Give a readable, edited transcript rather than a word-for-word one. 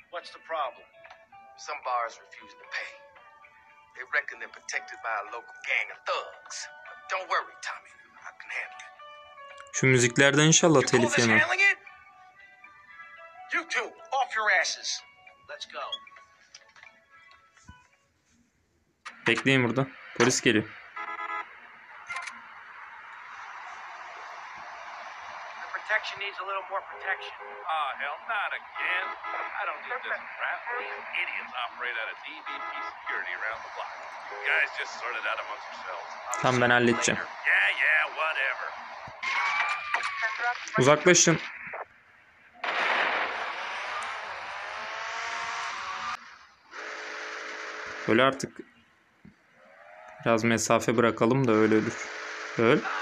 What's the problem? Some bars refuse to pay. They reckon they're protected by a local gang of thugs. But don't worry, Tommy. I can handle it. Şu müziklerden inşallah telif yemem. You two, off your asses. Let's go. Bekleyin burada. Polis geliyor. Protection needs a little more protection. Oh, hell, not again. I don't need this crap. These idiots operate out of DVP security around the block. You guys just sort it out amongst yourselves. Tamam, ben halledeceğim. Yeah, whatever. Uzaklaşın. Öyle artık. Biraz mesafe bırakalım da öyle ölür. Öl.